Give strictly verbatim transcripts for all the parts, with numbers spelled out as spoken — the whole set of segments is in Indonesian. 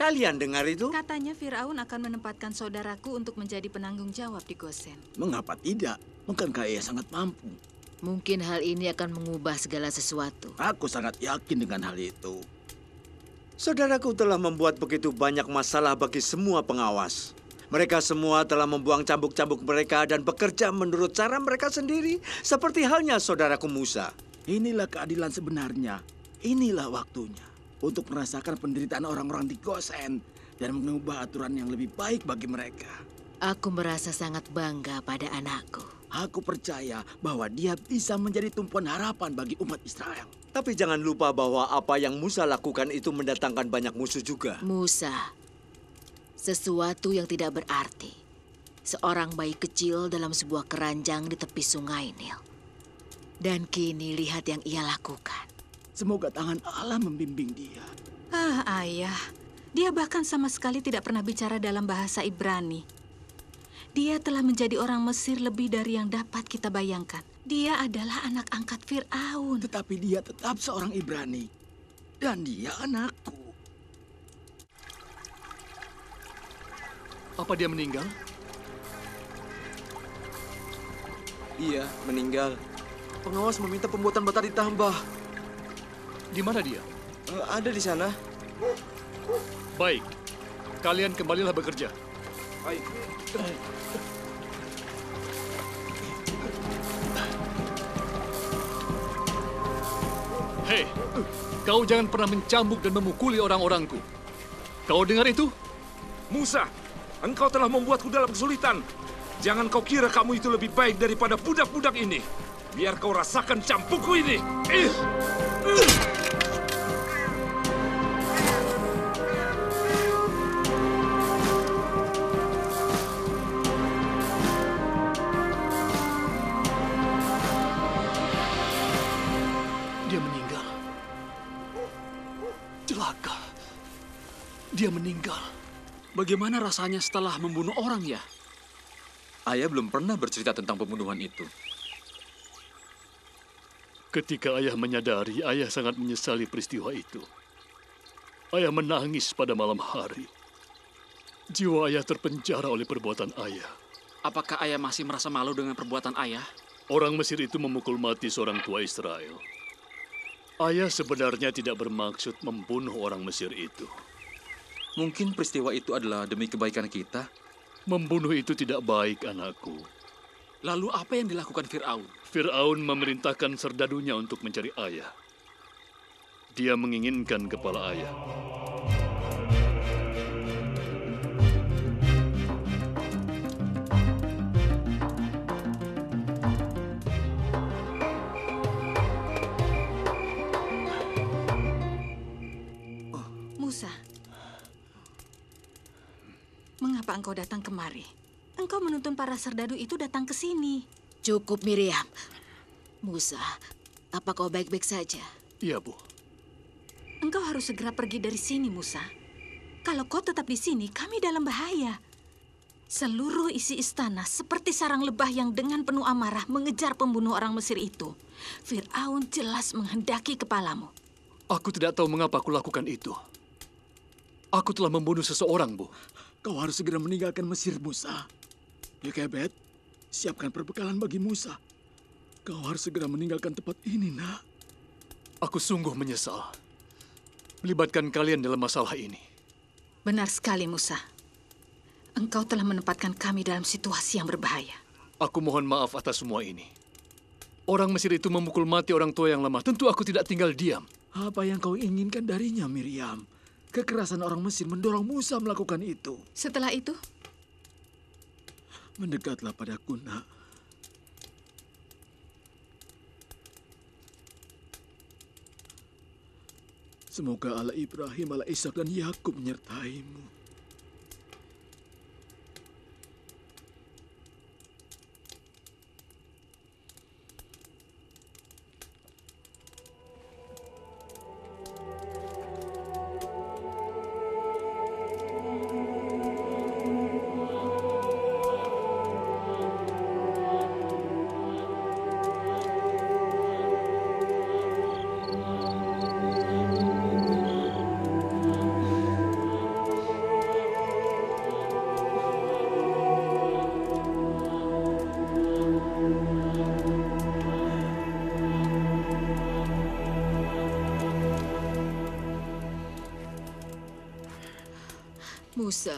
Kalian dengar itu? Katanya Firaun akan menempatkan saudaraku untuk menjadi penanggung jawab di Gosen. Mengapa tidak? Bukankah ia sangat mampu? Mungkin hal ini akan mengubah segala sesuatu. Aku sangat yakin dengan hal itu. Saudaraku telah membuat begitu banyak masalah bagi semua pengawas. Mereka semua telah membuang cambuk-cambuk mereka dan bekerja menurut cara mereka sendiri. Seperti halnya saudaraku Musa. Inilah keadilan sebenarnya. Inilah waktunya untuk merasakan penderitaan orang-orang di Gosen dan mengubah aturan yang lebih baik bagi mereka. Aku merasa sangat bangga pada anakku. Aku percaya bahwa dia bisa menjadi tumpuan harapan bagi umat Israel. Tapi jangan lupa bahwa apa yang Musa lakukan itu mendatangkan banyak musuh juga. Musa, sesuatu yang tidak berarti. Seorang bayi kecil dalam sebuah keranjang di tepi sungai Nil. Dan kini lihat yang ia lakukan. Semoga tangan Allah membimbing dia. Ah, ayah. Dia bahkan sama sekali tidak pernah bicara dalam bahasa Ibrani. Dia telah menjadi orang Mesir lebih dari yang dapat kita bayangkan. Dia adalah anak angkat Fir'aun. Tetapi dia tetap seorang Ibrani. Dan dia anakku. Apa dia meninggal? Iya, meninggal. Pengawas meminta pembuatan bata ditambah. Di mana dia? Uh, ada di sana. Baik, kalian kembalilah bekerja. Baik. Hei, kau jangan pernah mencambuk dan memukuli orang-orangku. Kau dengar itu? Musa, engkau telah membuatku dalam kesulitan. Jangan kau kira kamu itu lebih baik daripada budak-budak ini. Biar kau rasakan cambukku ini. Ih! Uh! Dia meninggal. Celaka. Dia meninggal. Bagaimana rasanya setelah membunuh orang ya? Ayah belum pernah bercerita tentang pembunuhan itu. Ketika ayah menyadari, ayah sangat menyesali peristiwa itu. Ayah menangis pada malam hari. Jiwa ayah terpenjara oleh perbuatan ayah. Apakah ayah masih merasa malu dengan perbuatan ayah? Orang Mesir itu memukul mati seorang tua Israel. Ayah sebenarnya tidak bermaksud membunuh orang Mesir itu. Mungkin peristiwa itu adalah demi kebaikan kita. Membunuh itu tidak baik, anakku. Lalu apa yang dilakukan Fir'aun? Fir'aun memerintahkan serdadunya untuk mencari ayah. Dia menginginkan kepala ayah. Musa, mengapa engkau datang kemari? Engkau menuntun para serdadu itu datang ke sini. Cukup, Miriam. Musa, apa kau baik-baik saja? Iya, Bu. Engkau harus segera pergi dari sini, Musa. Kalau kau tetap di sini, kami dalam bahaya. Seluruh isi istana seperti sarang lebah yang dengan penuh amarah mengejar pembunuh orang Mesir itu. Fir'aun jelas menghendaki kepalamu. Aku tidak tahu mengapa aku lakukan itu. Aku telah membunuh seseorang, Bu. Kau harus segera meninggalkan Mesir, Musa. Yokebed, siapkan perbekalan bagi Musa. Kau harus segera meninggalkan tempat ini, nak. Aku sungguh menyesal melibatkan kalian dalam masalah ini. Benar sekali, Musa. Engkau telah menempatkan kami dalam situasi yang berbahaya. Aku mohon maaf atas semua ini. Orang Mesir itu memukul mati orang tua yang lemah. Tentu aku tidak tinggal diam. Apa yang kau inginkan darinya, Miriam? Kekerasan orang Mesir mendorong Musa melakukan itu. Setelah itu? Mendekatlah padaku, nak. Semoga Allah Ibrahim, Allah Ishak dan Yakub menyertaimu. Musa,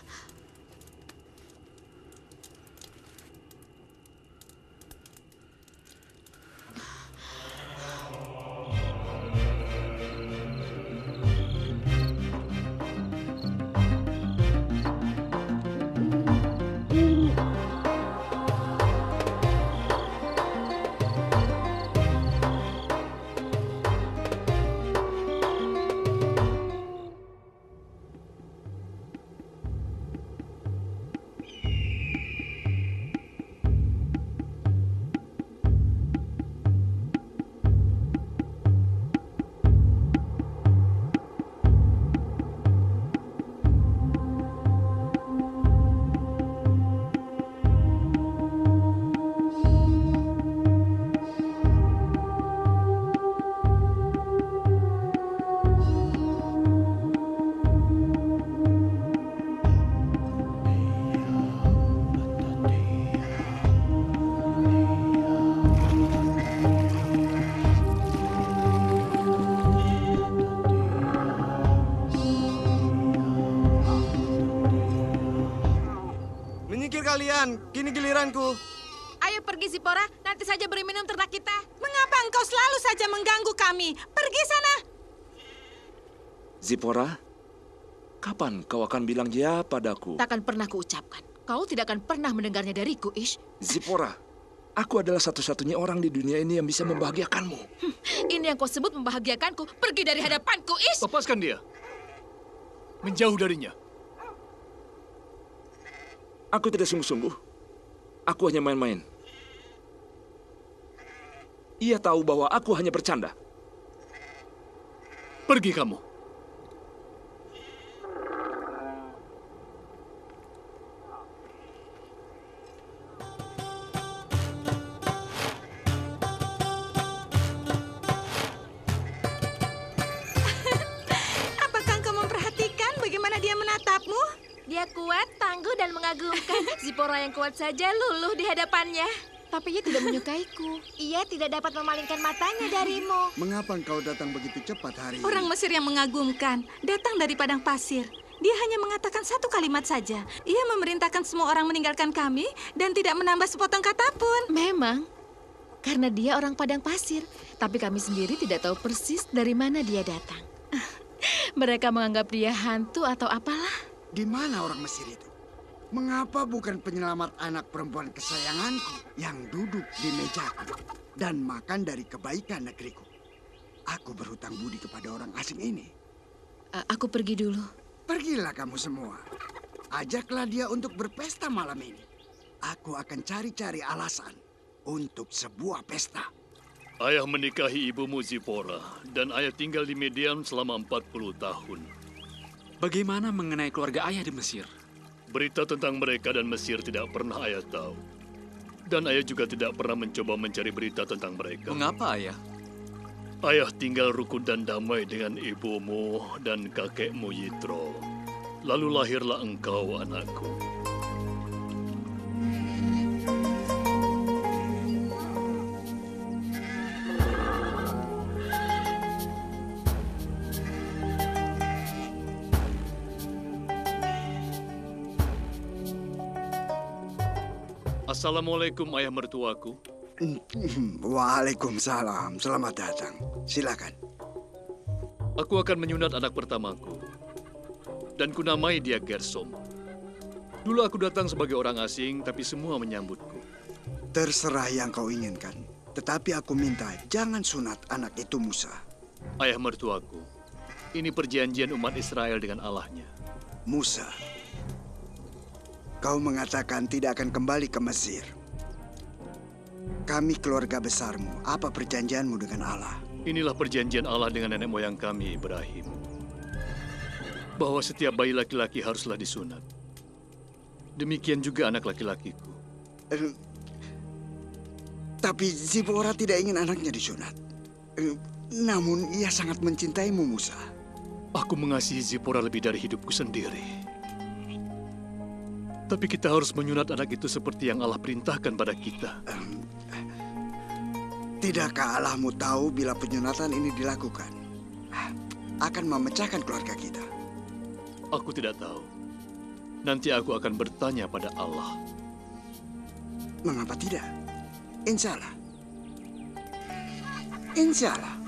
kalian, kini giliranku. Ayo pergi Zipora, nanti saja beri minum ternak kita. Mengapa engkau selalu saja mengganggu kami? Pergi sana. Zipora, kapan kau akan bilang ya padaku? takkan pernah kuucapkan. Kau tidak akan pernah mendengarnya dariku, Ish. Zipora, aku adalah satu-satunya orang di dunia ini yang bisa membahagiakanmu. Hmm, ini yang kau sebut membahagiakanku. Pergi dari hadapanku, Ish. Lepaskan dia. Menjauh darinya. Aku tidak sungguh-sungguh. Aku hanya main-main. Ia tahu bahwa aku hanya bercanda. Pergi kamu. Apakah engkau memperhatikan bagaimana dia menatapmu? Dia kuat, tangguh, dan mengagumkan. Zipora yang kuat saja luluh di hadapannya. Tapi ia tidak menyukaiku. Ia tidak dapat memalingkan matanya darimu. Mengapa engkau datang begitu cepat hari ini? Orang Mesir yang mengagumkan, datang dari padang pasir. Dia hanya mengatakan satu kalimat saja. Ia memerintahkan semua orang meninggalkan kami dan tidak menambah sepotong kata pun. Memang, karena dia orang padang pasir. Tapi kami sendiri tidak tahu persis dari mana dia datang. Mereka menganggap dia hantu atau apalah. Di mana orang Mesir itu? Mengapa bukan penyelamat anak perempuan kesayanganku yang duduk di mejaku dan makan dari kebaikan negeriku? Aku berhutang budi kepada orang asing ini. Uh, aku pergi dulu. Pergilah kamu semua. Ajaklah dia untuk berpesta malam ini. Aku akan cari-cari alasan untuk sebuah pesta. Ayah menikahi ibumu Zipora dan ayah tinggal di Midian selama empat puluh tahun. Bagaimana mengenai keluarga ayah di Mesir? Berita tentang mereka dan Mesir tidak pernah ayah tahu. Dan ayah juga tidak pernah mencoba mencari berita tentang mereka. Mengapa, ayah? Ayah tinggal rukun dan damai dengan ibumu dan kakekmu Yitro. Lalu lahirlah engkau, anakku. Assalamualaikum, ayah mertuaku. Waalaikumsalam, selamat datang. Silakan. Aku akan menyunat anak pertamaku. Dan kunamai dia Gersom. Dulu aku datang sebagai orang asing, tapi semua menyambutku. Terserah yang kau inginkan. Tetapi aku minta jangan sunat anak itu Musa. Ayah mertuaku, ini perjanjian umat Israel dengan Allahnya. Musa, kau mengatakan tidak akan kembali ke Mesir. Kami keluarga besarmu, apa perjanjianmu dengan Allah? Inilah perjanjian Allah dengan nenek moyang kami, Ibrahim. Bahwa setiap bayi laki-laki haruslah disunat. Demikian juga anak laki-lakiku. Uh, tapi Zipora tidak ingin anaknya disunat. Uh, namun ia sangat mencintaimu, Musa. Aku mengasihi Zipora lebih dari hidupku sendiri. Tapi kita harus menyunat anak itu seperti yang Allah perintahkan pada kita. Um, tidakkah Allahmu tahu bila penyunatan ini dilakukan akan memecahkan keluarga kita? Aku tidak tahu. nanti aku akan bertanya pada Allah. Mengapa tidak? Insya Allah. Insya Allah.